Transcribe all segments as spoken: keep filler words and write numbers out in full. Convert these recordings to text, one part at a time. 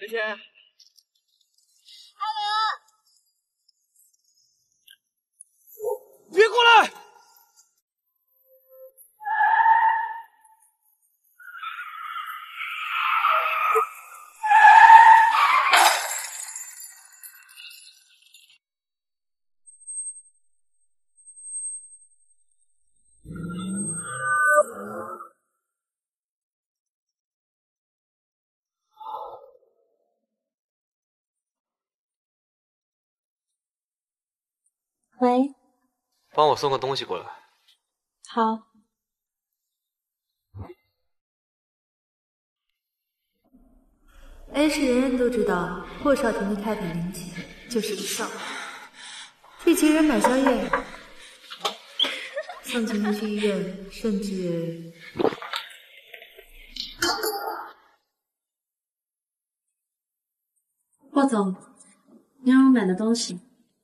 梅仙，阿伦，别过来！ 喂， 帮我送个东西过来。 好。A 市人人都知道，霍少廷的太太林姐就是个少女，替其人买宵夜，送情人去医院，甚至……霍总，您让我买的东西。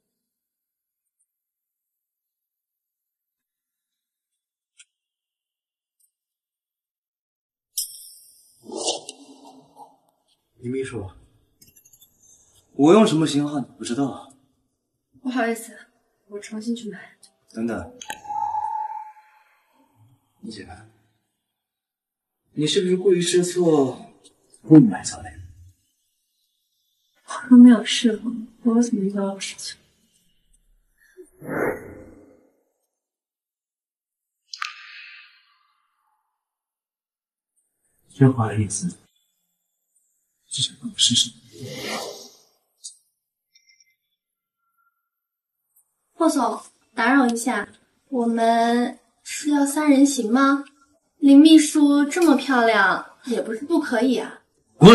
李秘书，我用什么型号你不知道？ 不好意思，我重新去买。 等等，李姐，你是不是故意试错不买早点？ 我都没有试过，我有什么遇到的事情？ 这话的意思是想让我试试？ 霍总，打扰一下，我们是要三人行吗？林秘书这么漂亮，也不是不可以啊。 滚！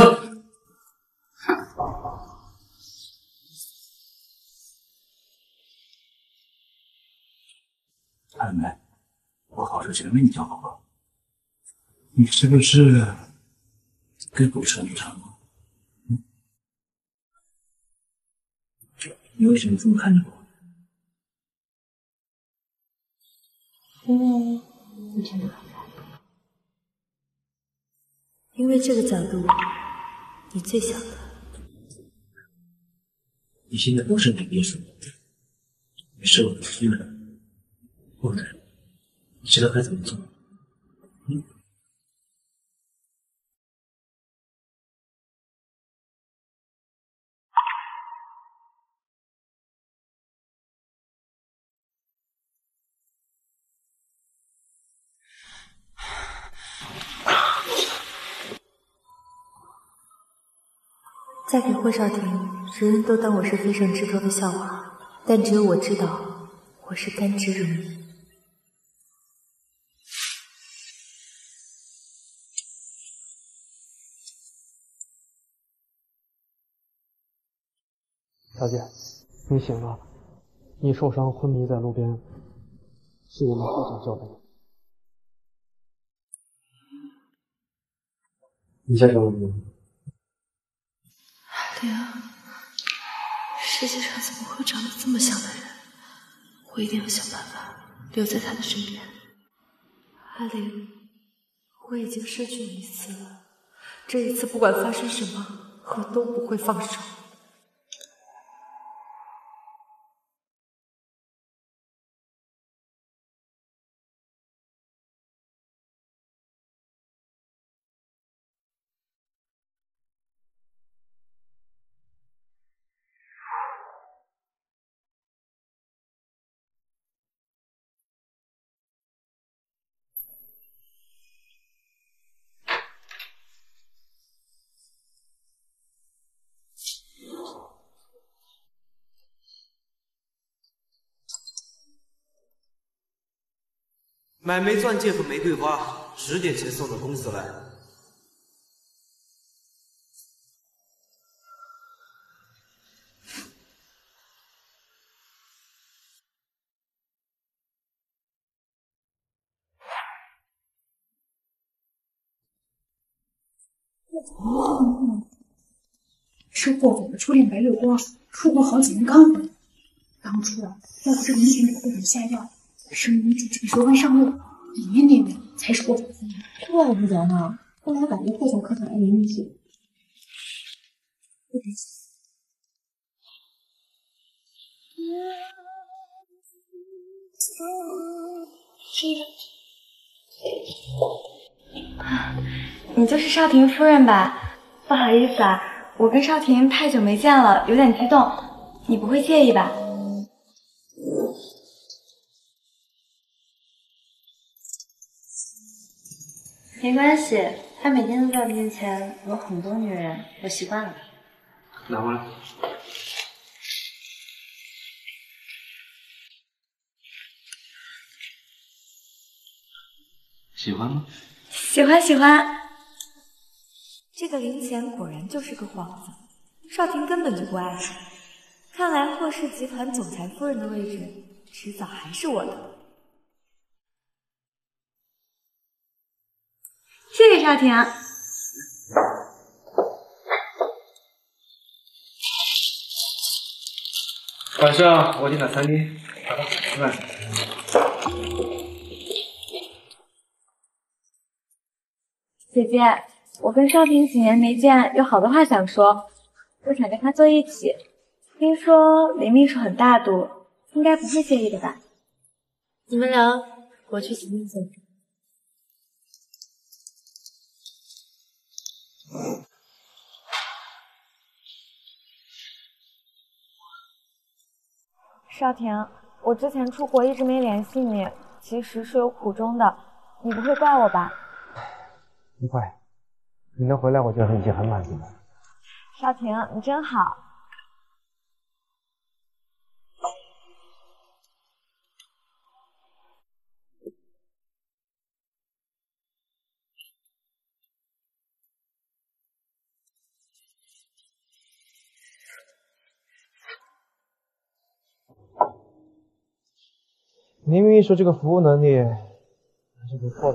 阿梅，我好事前为你讲好了，你是不是跟狗扯牛肠了？嗯？你为什么这么看着我？ 因为你真的很漂亮，因为这个角度，你最想的。 你现在不是林秘书，你是我的夫人。夫人，你知道该怎么做？嗯？ 嫁给霍少廷，人人都当我是飞上枝头的笑话，但只有我知道，我是甘之如饴。 小姐，你醒了，你受伤昏迷在路边，是我们护警救的你。你叫什么名字？ 阿玲，世界上怎么会长得这么像的人？我一定要想办法留在他的身边。阿玲，我已经失去你一次了，这一次不管发生什么，我都不会放手。 买枚钻戒和玫瑰花，十点前送到公司来。 是霍总的初恋白月光，出国好几年刚回来。当初啊，要不是林群给霍总下药，生米煮成熟饭上路，里面那位才是霍总夫人。 怪不得呢，后来感觉霍总可很爱林秘书。 不别想。 你就是少廷夫人吧？不好意思啊，我跟少廷太久没见了，有点激动，你不会介意吧？没关系，他每天都在我面前有很多女人，我习惯了。 拿过来。喜欢吗？ 喜欢喜欢。这个林乾果然就是个幌子，少廷根本就不爱他。看来霍氏集团总裁夫人的位置，迟早还是我的。谢谢少廷。 晚上我订的餐厅，来吧，吃饭。 姐姐，我跟少廷几年没见，有好多话想说，我想跟他坐一起。听说林秘书很大度，应该不会介意的吧？ 你们聊，我去洗面所。 少廷，我之前出国一直没联系你，其实是有苦衷的，你不会怪我吧？ 不会，你能回来我就已经很满足了。 少廷，你真好。 林秘书这个服务能力还是不错的。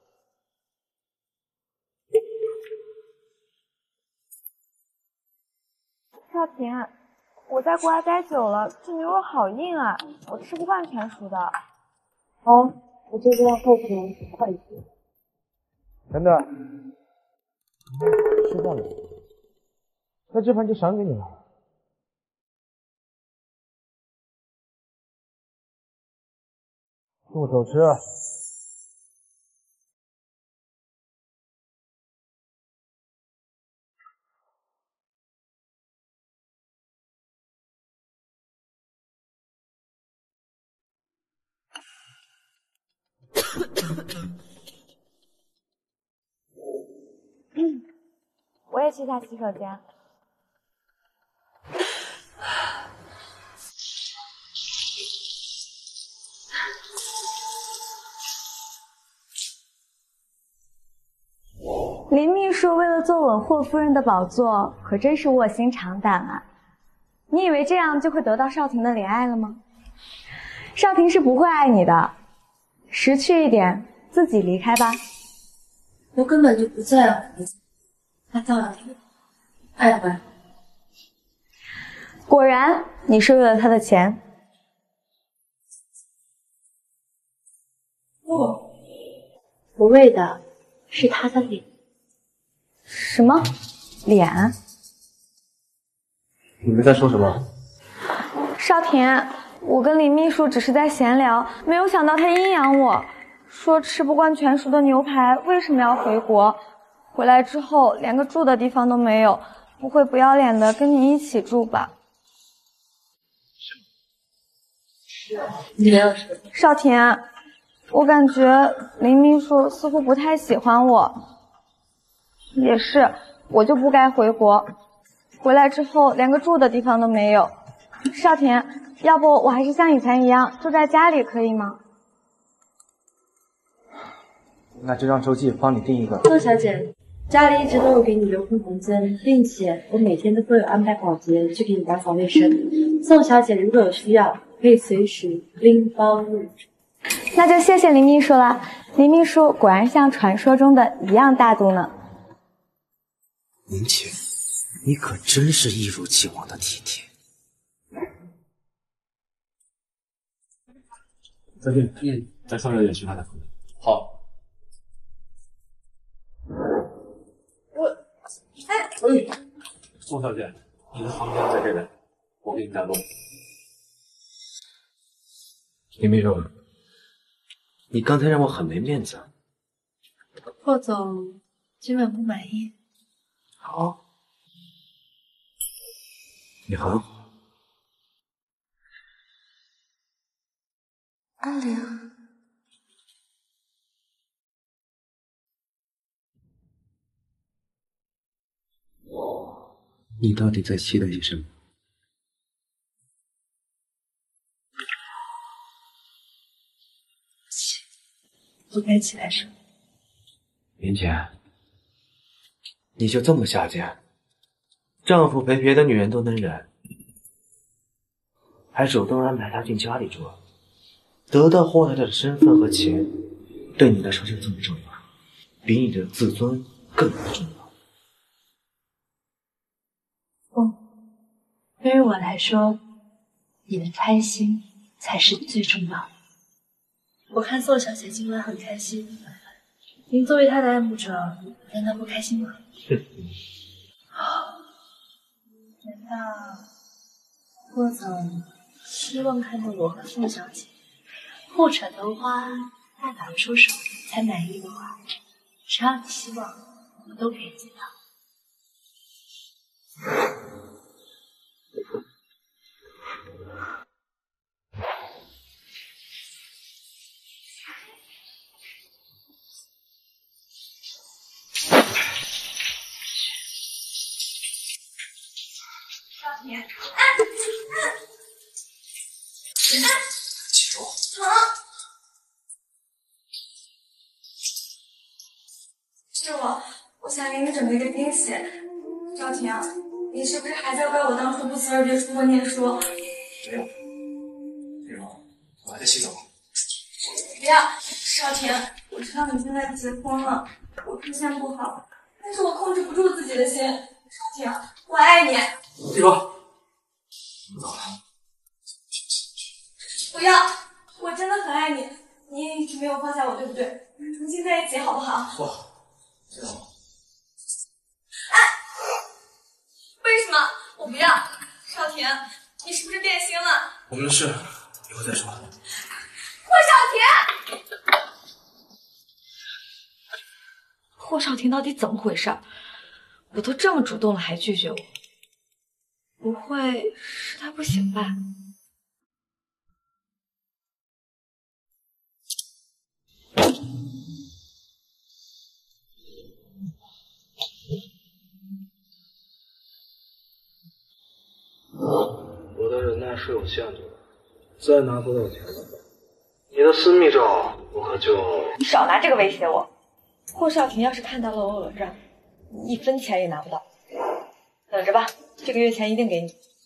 少廷，我在国外待久了，这牛肉好硬啊，我吃不惯全熟的。 好，我这边后厨快一些。 等等，吃饭了，那这盘就赏给你了。动手吃。 嗯，我也去下洗手间。林秘书为了坐稳霍夫人的宝座，可真是卧薪尝胆啊！你以为这样就会得到少廷的怜爱了吗？少廷是不会爱你的，识趣一点，自己离开吧。 我根本就不在乎他到底爱不爱。 果然，你是为了他的钱。 不，我为的是他的脸。 什么？脸？ 你们在说什么？ 少廷，我跟林秘书只是在闲聊，没有想到他阴阳我，说吃不惯全熟的牛排，为什么要回国？回来之后连个住的地方都没有，不会不要脸的跟你一起住吧？ 没有什么。 少廷，我感觉林秘书似乎不太喜欢我。也是，我就不该回国，回来之后连个住的地方都没有。少廷，要不我还是像以前一样住在家里可以吗？ 那就让周记帮你订一个。 宋小姐，家里一直都有给你留空房间，并且我每天都会有安排保洁去给你打扫卫生。宋小姐如果有需要，可以随时拎包入住。 那就谢谢林秘书了，林秘书果然像传说中的一样大度呢。 林乾，你可真是一如既往的体贴。 再见。嗯，再稍微有点其他的可能。好。 我，哎， 宋小姐，你的房间在这边，我给你带路。你没说， 你刚才让我很没面子。 霍总今晚不满意？ 好，你很好。 阿玲， 你到底在期待些什么？ 不该期待什么？ 林姐，你就这么下贱？丈夫陪别的女人都能忍，还主动安排她进家里住，得到霍太太的身份和钱，对你来说就这么重要，比你的自尊更加重要。 不，对于我来说，你的开心才是最重要的。我看宋小姐今晚很开心，您作为她的爱慕者，难道不开心吗？难道霍总希望看到我和宋小姐不扯头花，大打出手才满意的话，只要你希望，我都可以做到。少年， 记住， 是我，我想给你准备个惊喜。赵婷，你是不是还在怪我当初不辞而别出国念书？ 没有，没有，我还在洗澡。 不要，少婷，我知道你现在结婚了，我出现不好，但是我控制不住自己的心。少婷，我爱你。 记住，我走了。 不要，我真的很爱你，你也一直没有放下我，对不对？我们重新在一起好不好？ 不，知道吗？ 哎，为什么？我不要。少婷，你是不是变心了？ 我们的事以后再说。 霍少婷， 霍少廷到底怎么回事？我都这么主动了，还拒绝我，不会是他不行吧？ 我的忍耐是有限度的，再拿不到钱的话，你的私密照我可就…… 你少拿这个威胁我！霍少廷要是看到了我讹账，一分钱也拿不到。等着吧，这个月钱一定给你。